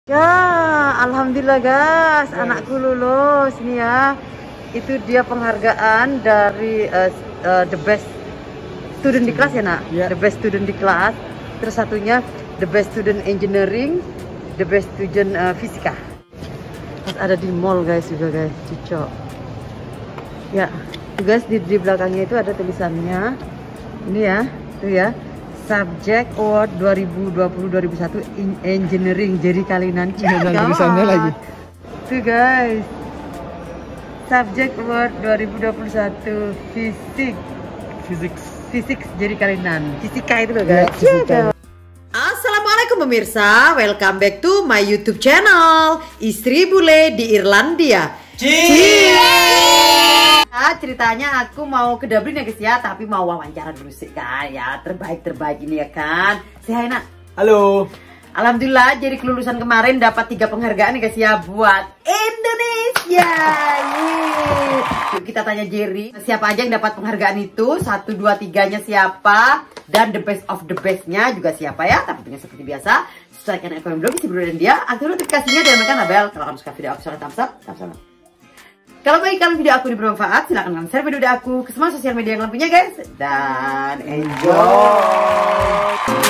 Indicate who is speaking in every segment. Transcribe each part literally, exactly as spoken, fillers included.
Speaker 1: Ya, alhamdulillah guys, anakku lulus nih ya. Itu dia penghargaan dari uh, uh, the best student di kelas ya nak?
Speaker 2: Yeah.
Speaker 1: The best student di kelas. Terus satunya the best student engineering, the best student uh, fisika. Terus ada di mall guys juga guys, cocok. Ya, tuh guys di, di belakangnya itu ada tulisannya. Ini ya, tuh ya. Subject Award dua ribu dua puluh dua ribu satu in Engineering Jerry Kalinan.
Speaker 2: Ya, dan tulisannya lagi.
Speaker 1: Tuh guys. Subject Award dua ribu dua puluh satu Fisik.
Speaker 2: Physics.
Speaker 1: Fisik Jerry Kalinan. Fisika itu loh guys.
Speaker 2: Ya, fisika.
Speaker 1: Assalamualaikum pemirsa, welcome back to my YouTube channel Istri Bule di Irlandia. Cheers! Nah, ceritanya aku mau ke Dublin ya guys ya, tapi mau wawancara dulu sih kan ya, terbaik-terbaik ini ya kan. Say nak.
Speaker 2: Halo.
Speaker 1: Alhamdulillah jadi kelulusan kemarin dapat tiga penghargaan ya guys ya buat Indonesia. Yeay. Yuk kita tanya Jerry, siapa aja yang dapat penghargaan itu? Satu, dua, tiganya siapa? Dan the best of the bestnya juga siapa ya? Tapi tentunya seperti biasa, subscribe channel F M Blog, Istri Bule dan dia, aktifkan notifikasinya dan tekan bel. Kalau kamu suka video aku, silahkan thumbs up, thumbs up. Kalau bagi kalian video aku ini bermanfaat, silahkan kalian share video aku ke semua sosial media yang kalian punya guys. Dan enjoy!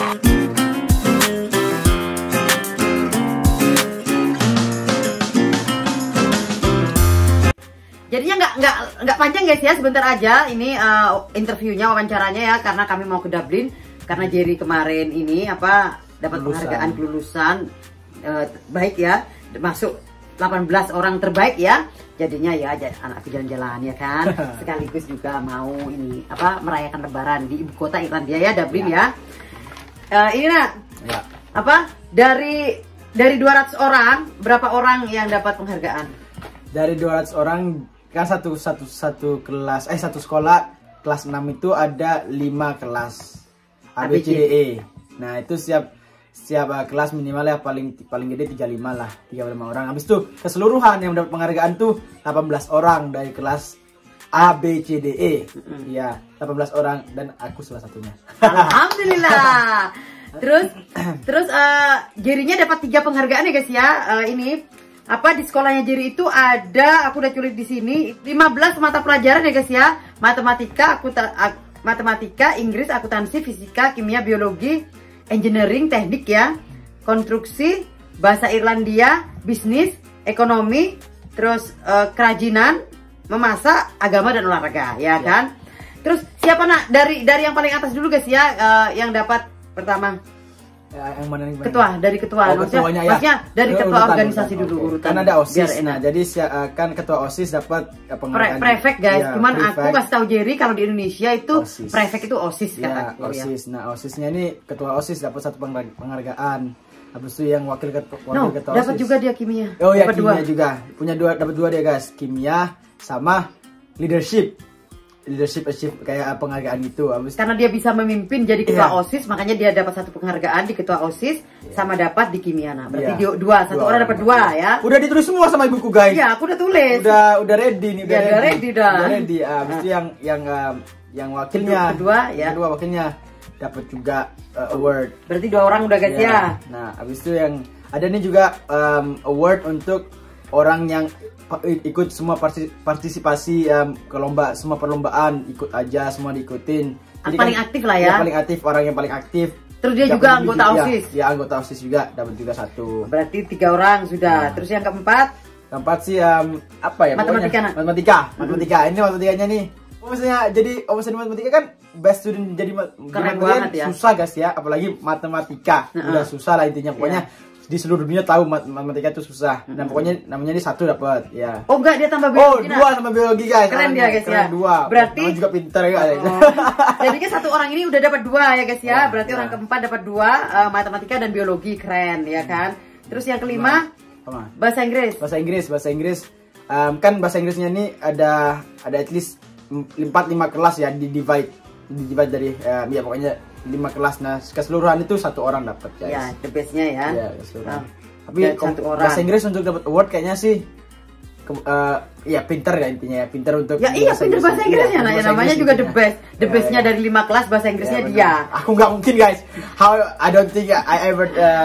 Speaker 1: Jadinya nggak nggak nggak panjang guys ya, sebentar aja ini uh, interviewnya, wawancaranya ya, karena kami mau ke Dublin karena Jerry kemarin ini apa dapat penghargaan kelulusan uh, baik ya, masuk delapan belas orang terbaik ya. Jadinya ya anakku jalan-jalan ya kan, sekaligus juga mau ini apa merayakan Lebaran di ibu kota Irlandia ya, Dublin ya. ya. Uh, ini nak ya. Apa dari dari dua ratus orang berapa orang yang dapat penghargaan?
Speaker 2: Dari dua ratus orang kan satu satu satu kelas eh satu sekolah kelas enam itu ada lima kelas A B C D E. Nah, itu siap siap uh, kelas minimal ya paling paling gede tiga puluh lima lah, tiga puluh lima orang. Habis itu keseluruhan yang dapat penghargaan tuh delapan belas orang dari kelas A B C D E. Iya, mm-hmm. delapan belas orang dan aku salah satunya.
Speaker 1: Alhamdulillah. Terus terus uh, Jerry-nya dapat tiga penghargaan ya guys ya. Uh, ini apa di sekolahnya Jerry itu ada, aku udah tulis di sini lima belas mata pelajaran ya guys ya. Matematika, akuta, ak, matematika, Inggris, akuntansi, fisika, kimia, biologi, engineering, teknik ya, konstruksi, bahasa Irlandia, bisnis, ekonomi, terus uh, kerajinan, memasak, agama dan olahraga ya, ya kan. Terus siapa nak dari dari yang paling atas dulu guys ya, uh, yang dapat pertama?
Speaker 2: Ya, yang mana, yang mana?
Speaker 1: Ketua, dari ketua.
Speaker 2: Oh,
Speaker 1: maksudnya,
Speaker 2: ketuanya, ya.
Speaker 1: maksudnya dari ketua
Speaker 2: urutan,
Speaker 1: organisasi
Speaker 2: urutan,
Speaker 1: dulu
Speaker 2: okay.
Speaker 1: urutan.
Speaker 2: Kan ada OSIS. Nah, jadi kan ketua OSIS dapat penghargaan.
Speaker 1: Pre prefek guys.
Speaker 2: Ya,
Speaker 1: Cuman
Speaker 2: prefect.
Speaker 1: aku kasih tahu Jerry kalau di Indonesia itu
Speaker 2: OSIS.
Speaker 1: prefek itu OSIS
Speaker 2: ya,
Speaker 1: kataku
Speaker 2: OSIS.
Speaker 1: ya.
Speaker 2: Nah, OSISnya ini ketua OSIS dapat satu penghargaan. Habis itu yang wakil ketua, wakil
Speaker 1: no,
Speaker 2: ketua
Speaker 1: dapat
Speaker 2: OSIS
Speaker 1: juga dia kimia.
Speaker 2: Oh ya,
Speaker 1: dapat
Speaker 2: kimia
Speaker 1: dua.
Speaker 2: juga. Punya dua, dapat dua dia guys. Kimia sama leadership. Leadership achieve kayak penghargaan itu. Habis
Speaker 1: karena dia bisa memimpin jadi ketua
Speaker 2: yeah.
Speaker 1: OSIS, makanya dia dapat satu penghargaan di ketua OSIS yeah. sama dapat di kimia. Nah, berarti
Speaker 2: yeah.
Speaker 1: dua, satu dua orang dapat dua ya.
Speaker 2: Udah ditulis semua sama ibuku guys.
Speaker 1: Iya, aku udah tulis.
Speaker 2: Udah udah ready nih, udah
Speaker 1: ya,
Speaker 2: ready.
Speaker 1: Udah ready dah.
Speaker 2: Udah ready. Ah, habis itu yang yang um, yang wakilnya
Speaker 1: kedua ya.
Speaker 2: Kedua wakilnya dapat juga uh, award.
Speaker 1: Berarti dua orang udah guys
Speaker 2: yeah.
Speaker 1: ya.
Speaker 2: Nah, habis itu yang ada nih juga um, award untuk orang yang ikut semua partisipasi um, ke lomba, semua perlombaan ikut aja, semua diikutin.
Speaker 1: Jadi paling kan, aktif lah ya.
Speaker 2: Paling aktif, orang yang paling aktif.
Speaker 1: Terus dia juga anggota
Speaker 2: juga,
Speaker 1: OSIS.
Speaker 2: Ya, ya, anggota OSIS juga dapat juga satu.
Speaker 1: Berarti tiga orang sudah. Nah. Terus yang keempat?
Speaker 2: Keempat sih um, apa ya?
Speaker 1: Matematika.
Speaker 2: Pokoknya, matematika, matematika. Hmm. Ini matematikanya nih. Maksudnya jadi maksudnya matematika kan best student jadi
Speaker 1: keren banget ya.
Speaker 2: Susah guys ya, apalagi matematika. Uh-huh. Udah susah lah intinya pokoknya. Yeah. Di seluruh dunia tahu matematika itu susah. Dan pokoknya namanya ini satu dapat ya.
Speaker 1: Oh enggak, dia tambah biologi.
Speaker 2: Oh, dua tambah biologi guys.
Speaker 1: Keren dia guys ya.
Speaker 2: Dua.
Speaker 1: Berarti
Speaker 2: juga pintar ya.
Speaker 1: Oh. Jadi kan satu orang ini udah dapat dua ya guys ya. Berarti ya. Orang keempat dapat dua uh, matematika dan biologi, keren ya kan. Terus yang kelima
Speaker 2: apa?
Speaker 1: Bahasa Inggris.
Speaker 2: Bahasa Inggris, bahasa Inggris. Um, kan bahasa Inggrisnya ini ada ada at least empat lima kelas ya, di divide di divide dari um, ya pokoknya lima kelas. Nah, keseluruhan itu satu orang dapat guys.
Speaker 1: Ya, the bestnya ya.
Speaker 2: Ya, keseluruhan.
Speaker 1: Nah,
Speaker 2: tapi
Speaker 1: satu orang.
Speaker 2: Bahasa Inggris untuk dapat award kayaknya sih ke, uh, ya pinter ya intinya ya, pinter untuk
Speaker 1: ya iya pinter bahasa Inggrisnya. Iya, nah, ya, namanya juga the best. The
Speaker 2: ya,
Speaker 1: bestnya
Speaker 2: ya.
Speaker 1: dari lima kelas bahasa Inggrisnya
Speaker 2: ya,
Speaker 1: dia.
Speaker 2: Aku nggak mungkin guys. How I don't think I ever uh,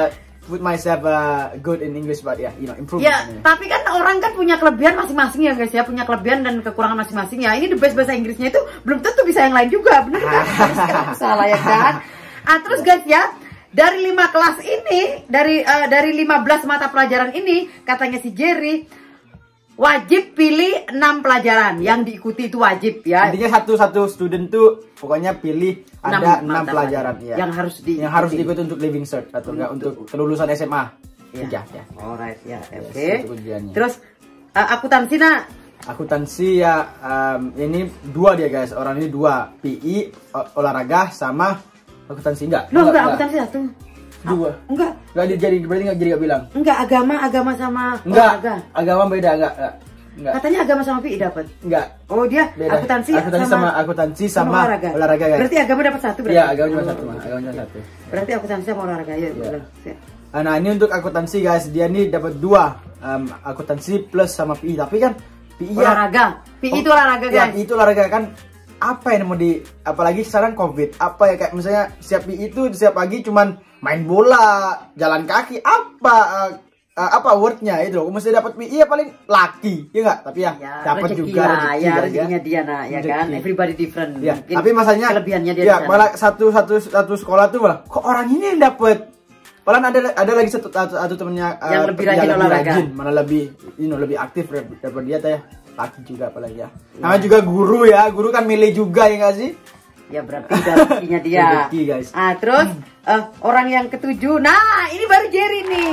Speaker 2: put myself uh, good in English, but yeah, you know, improve.
Speaker 1: Ya, tapi kan orang kan punya kelebihan masing-masing ya guys ya, punya kelebihan dan kekurangan masing-masing ya. Ini the best bahasa Inggrisnya itu belum tentu bisa yang lain juga, bener kan? Harus salah ya kan? Ah, terus guys ya, dari lima kelas ini, dari uh, dari lima belas mata pelajaran ini, katanya si Jerry wajib pilih enam pelajaran yang diikuti itu wajib ya.
Speaker 2: Intinya satu-satu student tuh pokoknya pilih ada enam pelajaran ya.
Speaker 1: Yang harus di
Speaker 2: yang harus diikuti untuk living cert atau enggak untuk kelulusan S M A.
Speaker 1: Ya.
Speaker 2: Ya.
Speaker 1: Alright ya. Oke.
Speaker 2: Okay.
Speaker 1: Okay. Terus uh, akuntansi nak?
Speaker 2: Akuntansi ya um, ini dua dia guys. Orang ini dua, P I ol olahraga sama akuntansi enggak?
Speaker 1: Loh, enggak, enggak akuntansi satu.
Speaker 2: Dua.
Speaker 1: Enggak.
Speaker 2: Enggak jadi berarti enggak jadi enggak bilang.
Speaker 1: Enggak, agama agama sama
Speaker 2: enggak,
Speaker 1: olahraga.
Speaker 2: Agama beda enggak? Enggak.
Speaker 1: Katanya agama sama P I dapat.
Speaker 2: Enggak.
Speaker 1: Oh, dia
Speaker 2: beda.
Speaker 1: akuntansi,
Speaker 2: akuntansi sama, sama akuntansi sama, sama olahraga. olahraga guys.
Speaker 1: Berarti agama dapat satu berarti.
Speaker 2: Iya, agama cuma oh, satu, mah. Agama cuma satu.
Speaker 1: Berarti akuntansi sama olahraga ya. ya.
Speaker 2: Nah, ini untuk akuntansi guys, dia nih dapat dua. Um, akuntansi plus sama P I. Tapi kan P I
Speaker 1: olahraga. Ya, P I itu olahraga guys.
Speaker 2: Ya, P I itu olahraga kan. Apa yang mau di, apalagi sekarang COVID, apa ya kayak misalnya siap P I itu siap pagi cuman main bola, jalan kaki, apa uh, uh, apa wordnya itu loh, mesti dapat P I ya paling laki, ya enggak? Tapi ya, ya dapat juga
Speaker 1: lah,
Speaker 2: rezeki
Speaker 1: ya rezekinya dia nah, ya
Speaker 2: rezeki.
Speaker 1: kan, everybody different.
Speaker 2: Ya, tapi masalahnya
Speaker 1: kelebihannya dia
Speaker 2: ya malah satu satu satu sekolah tuh malah kok orang ini yang dapat. Malah ada ada lagi satu satu, satu temennya uh,
Speaker 1: yang lebih rajin olahraga,
Speaker 2: malah lebih, you know, lebih aktif daripada dia ya. Laki juga apalagi ya. Namanya juga guru ya, guru kan milih juga ya nggak sih?
Speaker 1: Ya berarti rezekinya dia.
Speaker 2: Rezeki, guys.
Speaker 1: Ah terus uh, orang yang ketujuh, nah ini baru Jerry nih.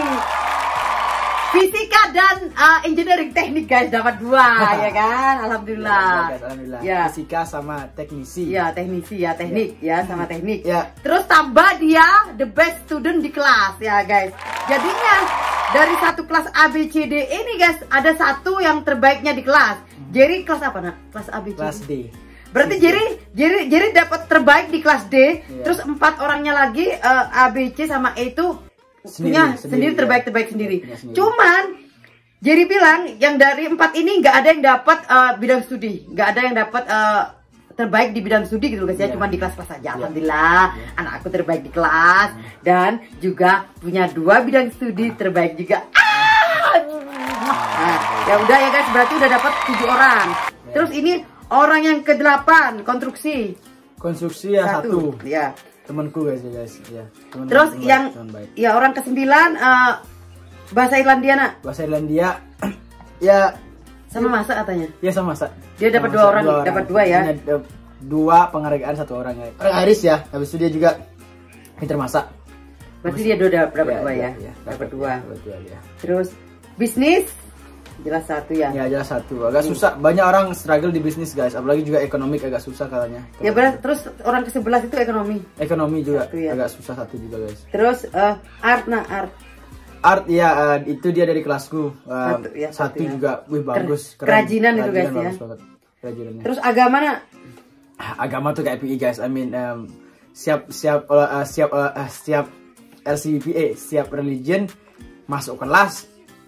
Speaker 1: Fisika dan uh, engineering teknik guys dapat dua ya kan, alhamdulillah.
Speaker 2: Ya, guys, alhamdulillah.
Speaker 1: Ya.
Speaker 2: Fisika sama teknisi.
Speaker 1: Ya teknisi ya teknik ya, ya sama teknik.
Speaker 2: Ya.
Speaker 1: Terus tambah dia the best student di kelas ya guys. Jadinya dari satu kelas A B C D ini guys ada satu yang terbaiknya di kelas. Jerry kelas apa nak? Kelas A B C D.
Speaker 2: Kelas D.
Speaker 1: Berarti Jerry Jerry Jerry dapat terbaik di kelas D.
Speaker 2: Ya.
Speaker 1: Terus empat orangnya lagi uh, A B C sama E itu
Speaker 2: sendiri,
Speaker 1: punya
Speaker 2: sendiri,
Speaker 1: sendiri terbaik
Speaker 2: ya.
Speaker 1: terbaik sendiri.
Speaker 2: sendiri.
Speaker 1: Cuman Jerry bilang yang dari empat ini nggak ada yang dapat uh, bidang studi, nggak ada yang dapat uh, terbaik di bidang studi gitu guys ya, yeah. Cuma di kelas-kelas saja. Yeah. Alhamdulillah, yeah. Anak aku terbaik di kelas yeah. Dan juga punya dua bidang studi terbaik juga. Ah! Nah, ya udah ya guys, berarti udah dapat tujuh orang. Yeah. Terus ini orang yang kedelapan konstruksi.
Speaker 2: Konstruksi ya satu.
Speaker 1: satu. Ya.
Speaker 2: Temanku guys ya guys. Ya. Temen
Speaker 1: Terus
Speaker 2: temen
Speaker 1: yang
Speaker 2: baik.
Speaker 1: Ya orang kesembilan uh, bahasa Irlandia nak.
Speaker 2: Bahasa Irlandia ya
Speaker 1: sama masak katanya.
Speaker 2: Ya sama masak.
Speaker 1: Dia dapat dua orang, orang. dapat dua ya.
Speaker 2: Dua penghargaan satu orang ya. Orang Iris ya. Habis itu dia juga pintar masak.
Speaker 1: Berarti dia dua dapat
Speaker 2: ya,
Speaker 1: dua ya.
Speaker 2: ya, ya.
Speaker 1: Dapat dua.
Speaker 2: Dapat dua ya.
Speaker 1: Terus bisnis jelas satu ya.
Speaker 2: Ya jelas satu. Agak susah. Banyak orang struggle di bisnis guys. Apalagi juga ekonomi agak susah katanya.
Speaker 1: Ya benar. Terus orang ke sebelas itu ekonomi.
Speaker 2: Ekonomi juga
Speaker 1: satu, ya.
Speaker 2: Agak susah satu juga guys.
Speaker 1: Terus uh, art nah art.
Speaker 2: Art ya uh, itu dia dari kelasku. Uh, satu, ya, satu, satu ya. Juga. Wih bagus.
Speaker 1: Keren. Kerajinan, Kerajinan itu guys ya.
Speaker 2: Kerajinan.
Speaker 1: Terus agama nak?
Speaker 2: Agama tuh kayak P I guys. I mean um, siap siap uh, siap uh, siap L C B P A siap religion masuk kelas.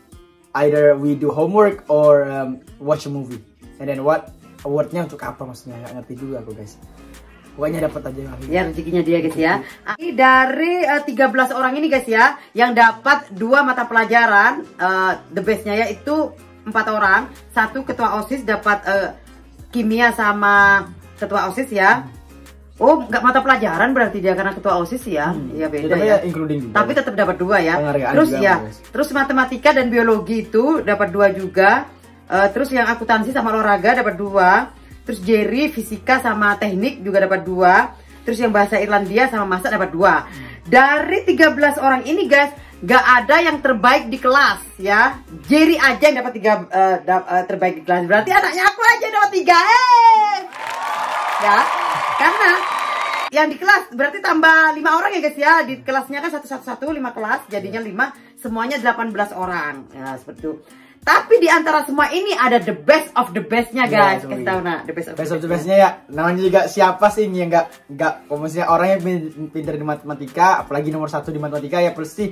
Speaker 2: Either we do homework or um, watch a movie. And then what awardnya untuk apa maksudnya? Gak ngerti juga aku guys. Pokoknya dapat aja.
Speaker 1: Ya rezekinya dia guys ya. Ini dari uh, tiga belas orang ini guys ya, yang dapat dua mata pelajaran uh, the bestnya yaitu empat orang. Satu ketua OSIS dapat uh, kimia sama ketua OSIS ya. Oh, nggak mata pelajaran berarti dia karena ketua OSIS ya. Hmm. Ya beda ya.
Speaker 2: Including
Speaker 1: Tapi tetap dapat dua ya. Terus
Speaker 2: juga,
Speaker 1: ya,
Speaker 2: guys.
Speaker 1: Terus matematika dan biologi itu dapat dua juga. Uh, terus yang akuntansi sama olahraga dapat dua. Terus Jerry fisika sama teknik juga dapat dua. Terus yang bahasa Irlandia sama masak dapat dua. Hmm. Dari tiga belas orang ini guys, nggak ada yang terbaik di kelas ya. Jerry aja yang dapat tiga uh, da uh, terbaik di kelas. Berarti anaknya aku aja dapat tiga. Eh. Ya. Karena yang di kelas berarti tambah lima orang ya guys ya. Di kelasnya kan satu satu satu lima kelas, jadinya lima, semuanya delapan belas orang. Ya seperti itu. Tapi di antara semua ini ada the best of the bestnya guys. Ya, kasih tahu nak, the best of
Speaker 2: best
Speaker 1: the
Speaker 2: of the bestnya ya. Namanya juga siapa sih yang nggak nggak maksudnya orang yang pintar di matematika, apalagi nomor satu di matematika ya pasti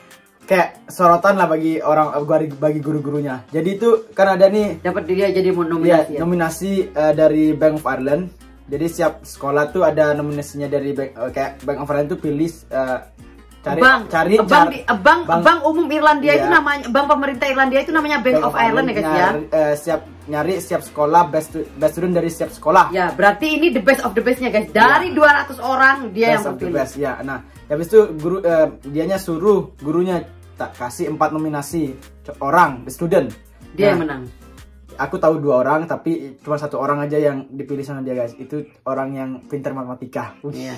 Speaker 2: kayak sorotan lah bagi orang bagi guru-gurunya. Jadi itu kan ada nih
Speaker 1: dapat dia jadi nominasi.
Speaker 2: Ya,
Speaker 1: ya?
Speaker 2: Nominasi uh, dari Bank of Ireland. Jadi setiap sekolah tuh ada nominasinya dari Bank, uh, kayak Bank of Ireland tuh pilih uh, cari
Speaker 1: bank,
Speaker 2: cari
Speaker 1: bank,
Speaker 2: car,
Speaker 1: di, bank,
Speaker 2: bank,
Speaker 1: bank umum Irlandia
Speaker 2: iya.
Speaker 1: itu namanya, bank pemerintah Irlandia itu namanya Bank, Bank of, of Ireland ya guys ya.
Speaker 2: Uh, siap nyari siap sekolah best best student dari siap sekolah.
Speaker 1: Ya, berarti ini the best of the bestnya guys. Dari ya. dua ratus orang dia
Speaker 2: best
Speaker 1: yang terpilih.
Speaker 2: Best, ya. Nah, habis itu guru uh, dianya suruh gurunya tak kasih empat nominasi orang best student.
Speaker 1: Dia
Speaker 2: nah,
Speaker 1: yang menang.
Speaker 2: Aku tahu dua orang tapi cuma satu orang aja yang dipilih sama dia guys. Itu orang yang pintar matematika.
Speaker 1: Iya.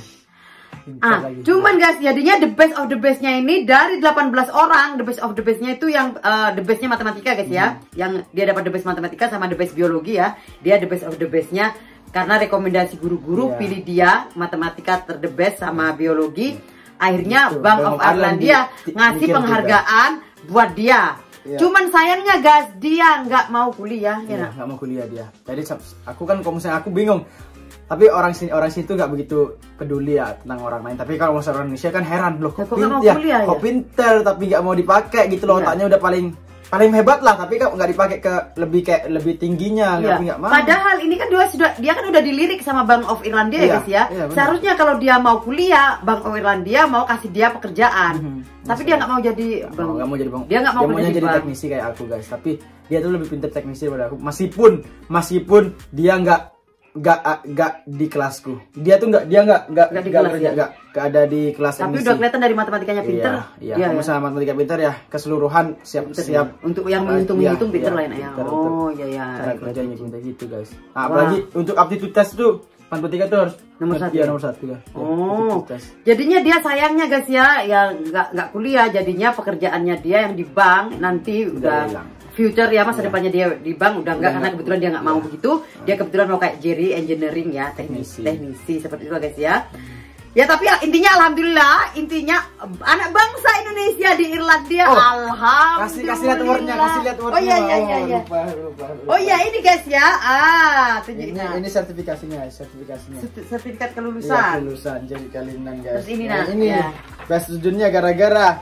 Speaker 1: Ah, lagi. Cuman guys, jadinya the best of the bestnya ini dari delapan belas orang, the best of the bestnya itu yang uh, the bestnya matematika guys ya. Hmm. Yang dia dapat the best matematika sama the best biologi ya. Dia the best of the bestnya karena rekomendasi guru-guru yeah. pilih dia matematika ter the best sama biologi. Akhirnya itu, Bank of Ireland dia ngasih penghargaan juga buat dia. Ya. Cuman sayangnya guys, dia nggak mau kuliah ya.
Speaker 2: Nggak mau kuliah dia. Jadi aku kan kalau misalnya aku bingung. Tapi orang sini orang situ nggak begitu peduli ya tentang orang lain. Tapi kalau misalnya orang Indonesia kan heran loh.
Speaker 1: Ya, kok pinter, kuliah,
Speaker 2: ya? Kok pinter tapi nggak mau dipakai gitu loh. Ya. Otaknya udah paling paling hebat lah. Tapi kan nggak dipakai ke lebih kayak lebih tingginya. Ya. Nggak mau.
Speaker 1: Padahal ini kan dia sudah dia kan udah dilirik sama Bank of Irlandia ya, ya guys ya. Ya seharusnya kalau dia mau kuliah, Bank of Irlandia mau kasih dia pekerjaan. Mm-hmm. Tapi dia nggak mau jadi bang.
Speaker 2: Nggak mau jadi bang.
Speaker 1: Dia nggak mau
Speaker 2: dia
Speaker 1: jadi,
Speaker 2: jadi teknisi kayak aku guys. Tapi dia tuh lebih pintar teknisi daripada aku. Meskipun meskipun dia nggak Gak, gak di kelasku. Dia tuh gak, dia gak, gak,
Speaker 1: gak, di
Speaker 2: gak,
Speaker 1: kelas,
Speaker 2: gak,
Speaker 1: ya?
Speaker 2: gak, gak ada di kelas.
Speaker 1: Tapi udah kelihatan dari matematikanya pinter.
Speaker 2: Iya, iya. Kalau misalnya matematika pinter ya keseluruhan siap pinter, siap.
Speaker 1: Ya? Untuk yang menghitung-menghitung
Speaker 2: iya,
Speaker 1: pinter
Speaker 2: iya,
Speaker 1: lain ya. Oh iya ya.
Speaker 2: Cara kerjanya pinter gitu guys. Nah, apalagi untuk aptitude test tuh matematika tuh harus
Speaker 1: nomor satu.
Speaker 2: Iya nomor satu ya.
Speaker 1: Oh. Jadinya dia sayangnya guys ya, yang nggak nggak kuliah. Jadinya pekerjaannya dia yang di bank nanti udah, udah hilang. Future ya masa ya. Depannya dia di bank udah enggak karena kebetulan dia nggak mau ya. Begitu dia kebetulan mau kayak Jerry engineering ya teknisi teknisi seperti itu guys ya ya tapi ya, intinya alhamdulillah intinya anak bangsa Indonesia di Irlandia oh, alhamdulillah
Speaker 2: kasih kasih lihat wordnya kasih lihat wordnya
Speaker 1: oh iya iya iya, iya.
Speaker 2: Lupa, lupa, lupa.
Speaker 1: Oh iya ini guys ya ah tunjukin
Speaker 2: ini, ini sertifikasinya sertifikasinya
Speaker 1: sertifikat kelulusan
Speaker 2: ya, kelulusan jadi kalian guys.
Speaker 1: Terus ini
Speaker 2: nah,
Speaker 1: nah
Speaker 2: ini
Speaker 1: ya.
Speaker 2: best studentnya gara-gara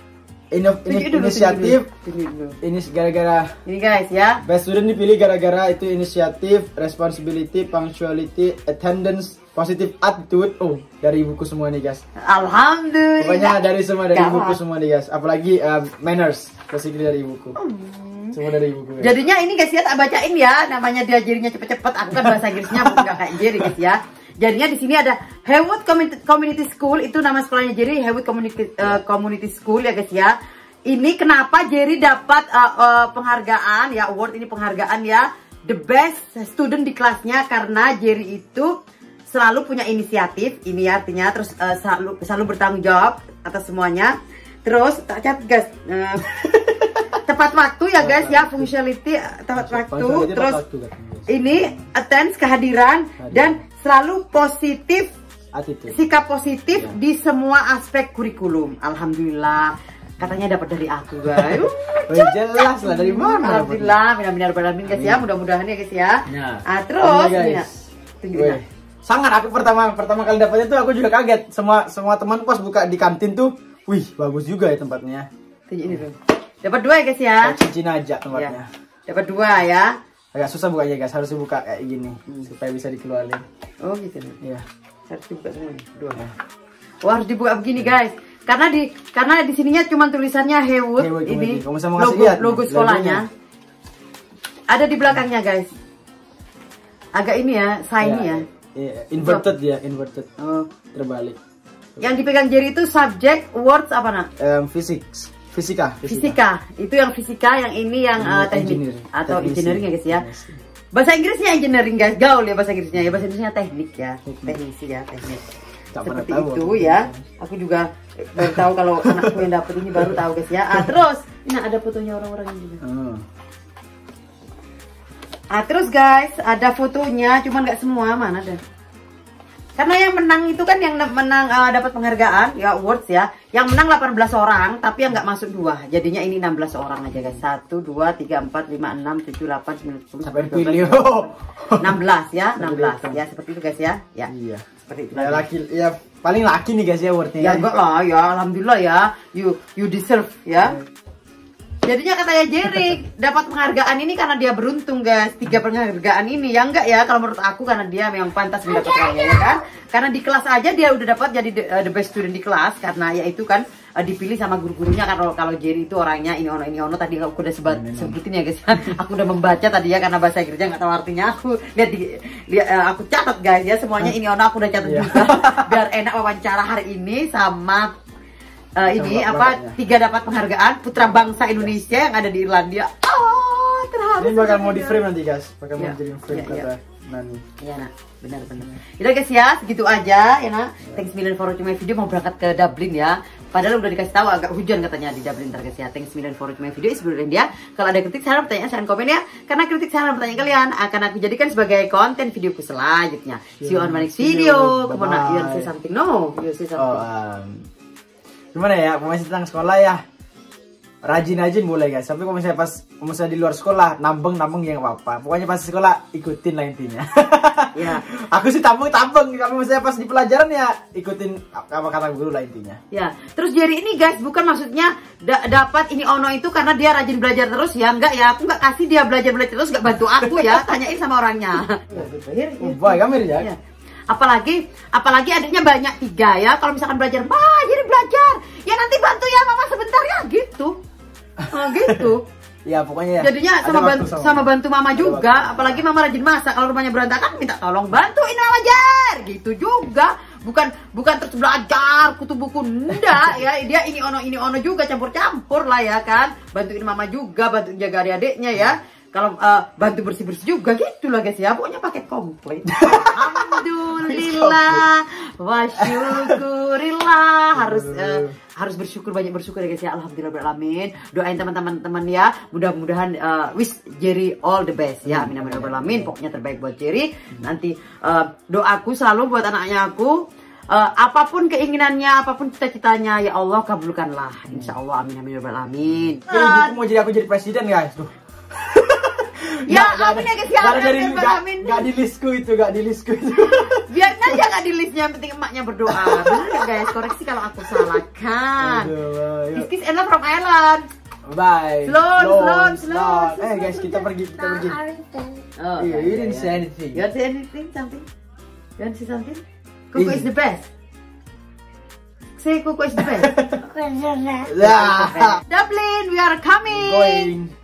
Speaker 2: Inov, ini, dulu, inisiatif dulu. Ini gara-gara
Speaker 1: ini guys ya
Speaker 2: best student dipilih gara-gara itu inisiatif, responsibility, punctuality, attendance, positive attitude. Oh dari buku semua nih guys.
Speaker 1: Alhamdulillah.
Speaker 2: Pokoknya dari semua dari Gawat. buku semua nih guys. Apalagi um, manners basically dari buku. Hmm. Semua dari buku. Guys.
Speaker 1: Jadinya ini guys ya tak bacain ya namanya dia jadinya cepet-cepet. Aku kan bahasa Inggrisnya nggak kayak Jerry guys ya. Jadinya di sini ada Haywood Community School, itu nama sekolahnya Jerry, Haywood Community, uh, Community School ya guys ya. Ini kenapa Jerry dapat uh, uh, penghargaan ya, award ini penghargaan ya, the best student di kelasnya karena Jerry itu selalu punya inisiatif, ini artinya terus uh, selalu selalu bertanggung jawab atas semuanya. Terus tak catat guys. Uh, tepat waktu ya guys ya, functionality tepat waktu, terus ini attend kehadiran dan selalu positif, attitude. Sikap positif ya. Di semua aspek kurikulum. Alhamdulillah katanya dapat dari aku guys.
Speaker 2: Oh, jelas lah dari mana?
Speaker 1: Alhamdulillah, benar-benar beralamin guys ya, mudah-mudahan ya guys ya. Nah, ah, terus ini tunjukin.
Speaker 2: Sangat aku pertama pertama kali dapatnya tuh aku juga kaget. Semua semua teman pas buka di kantin tuh, wih bagus juga ya tempatnya.
Speaker 1: Tunjukin dulu. Dapat dua ya guys ya.
Speaker 2: Cincin aja tempatnya.
Speaker 1: Ya. Dapat dua ya.
Speaker 2: Agak susah bukanya guys, harus dibuka kayak gini hmm. supaya bisa dikeluarin.
Speaker 1: Oh gitu nih.
Speaker 2: Iya.
Speaker 1: Harus dibuka semua nih. Dua. Ya. Oh harus dibuka begini guys. Karena di karena di sininya cuma tulisannya Haywood, Haywood ini logo, lihat, logo sekolahnya. Logonya. Ada di belakangnya guys. Agak ini ya, shiny ya.
Speaker 2: ya. Inverted ya, inverted. Oh, terbalik.
Speaker 1: Yang dipegang Jerry itu subject, words apa nak?
Speaker 2: Um, physics. Fisika,
Speaker 1: fisika, fisika, itu yang fisika, yang ini yang uh, teknik atau teknisi. Engineering ya guys ya. Bahasa Inggrisnya engineering guys, gaul ya bahasa Inggrisnya ya, bahasa Inggrisnya teknik ya, teknisi ya, teknik. Tak seperti itu tahu, ya. Aku juga baru tahu kalau anakku yang dapet ini baru tahu guys ya. Ah terus, ini ada fotonya orang-orang ini juga. Hmm. Ah terus guys, ada fotonya, cuman nggak semua, mana ada? Karena yang menang itu kan yang menang uh, dapat penghargaan ya awards ya. Yang menang delapan belas orang tapi yang nggak masuk dua. Jadinya ini enam belas orang aja guys. satu, dua, tiga, empat, lima, enam, tujuh, delapan, sembilan, sepuluh,
Speaker 2: sampai pilih.
Speaker 1: enam belas ya, enam belas ya seperti itu guys ya. Ya.
Speaker 2: Iya.
Speaker 1: Seperti itu.
Speaker 2: Ya laki ya paling laki nih guys ya awardnya.
Speaker 1: Ya enggak lah ya, alhamdulillah ya. You you deserve ya. Jadinya katanya Jerry dapat penghargaan ini karena dia beruntung guys, tiga penghargaan ini. Ya enggak ya, kalau menurut aku karena dia memang pantas mendapatkannya ya kan. Karena di kelas aja dia udah dapat jadi the, uh, the best student di kelas karena ya itu kan uh, dipilih sama guru-gurunya. Kalau kalau Jerry itu orangnya ini ono ini ono tadi aku udah sebat, sebutin ya guys. Aku udah membaca tadi ya karena bahasa Inggrisnya nggak tahu artinya. Aku lihat di lihat, uh, aku catat guys ya semuanya ini ono aku udah catat juga biar enak wawancara hari ini sama Uh, ini apa bapaknya. Tiga dapat penghargaan putra bangsa Indonesia yang ada di Irlandia. Oh, terharu.
Speaker 2: Ini bakal mau di frame nanti guys, bakal
Speaker 1: ya,
Speaker 2: mau jadi frame
Speaker 1: ya,
Speaker 2: kata
Speaker 1: ya.
Speaker 2: Nani.
Speaker 1: Iya nak, benar-benar. Udah guys ya, segitu aja ya nak. Thanks million for watching my video. Mau berangkat ke Dublin ya. Padahal udah dikasih tahu agak hujan katanya di Dublin ntar guys ya. Thanks million for watching my video. Sebelum dia, kalau ada kritik saran pertanyaan saran komen ya. Karena kritik saran pertanyaan kalian akan aku jadikan sebagai konten videoku selanjutnya. See you on my next video. Come on, you say something no? You say something.
Speaker 2: Oh, um, gimana ya, masih tentang sekolah ya, rajin-rajin mulai guys. Tapi kalau misalnya pas misalnya di luar sekolah nambeng nambeng ya nggak apa-apa. Pokoknya pas sekolah ikutin lah intinya. Ya, aku sih tambeng tambeng. Tapi misalnya pas di pelajaran ya ikutin apa kata guru lah intinya.
Speaker 1: Ya, terus Jerry ini guys bukan maksudnya da dapat ini ono itu karena dia rajin belajar terus ya, enggak ya. Aku nggak kasih dia belajar belajar terus, nggak bantu aku ya. Tanyain sama orangnya.
Speaker 2: Oh, boy, kamu ya.
Speaker 1: Apalagi, apalagi adiknya banyak tiga ya. Kalau misalkan belajar, mah jadi belajar. Ya nanti bantu ya mama sebentar ya gitu. Nah, gitu.
Speaker 2: Ya pokoknya ya.
Speaker 1: Jadinya sama bantu, sama. sama bantu mama juga. Apalagi mama rajin masak. Kalau rumahnya berantakan minta tolong bantuin mama jar. Gitu juga. Bukan bukan terus belajar kutu buku enggak ya. Dia ini ono ini ono juga campur-campur lah ya kan. Bantuin mama juga, bantuin jaga adik-adiknya ya. Kalau uh, bantu bersih-bersih juga gitu lah guys ya. Pokoknya paket komplit. Alhamdulillah wa syukurillah. Harus uh, harus bersyukur, banyak bersyukur ya guys ya. Alhamdulillah. Doain teman-teman teman ya. Mudah-mudahan uh, wish Jerry all the best ya. Amin amin alamin. Pokoknya terbaik buat Jerry. Nanti uh, doaku selalu buat anaknya aku. Uh, apapun keinginannya, apapun cita-citanya, ya Allah kabulkanlah. Insya Allah amin amin alamin.
Speaker 2: Jadi ibuku mau jadi aku jadi presiden guys. Tuh.
Speaker 1: Ya, amin ya guys ya.
Speaker 2: Amin, amin. Gak di listku itu, gak di listku itu.
Speaker 1: Biar aja gak di listnya, yang penting emaknya berdoa. Bener ya guys, koreksi kalau aku salah kan. This kiss Ella from Ireland.
Speaker 2: Bye.
Speaker 1: Slow, slow, slow.
Speaker 2: Eh guys, kita pergi, kita pergi.
Speaker 1: Oh,
Speaker 2: you didn't say anything.
Speaker 1: You want to say anything, something? You want to say something? Coco is the best. Say Coco is the best. Dublin, we are coming.
Speaker 2: Going.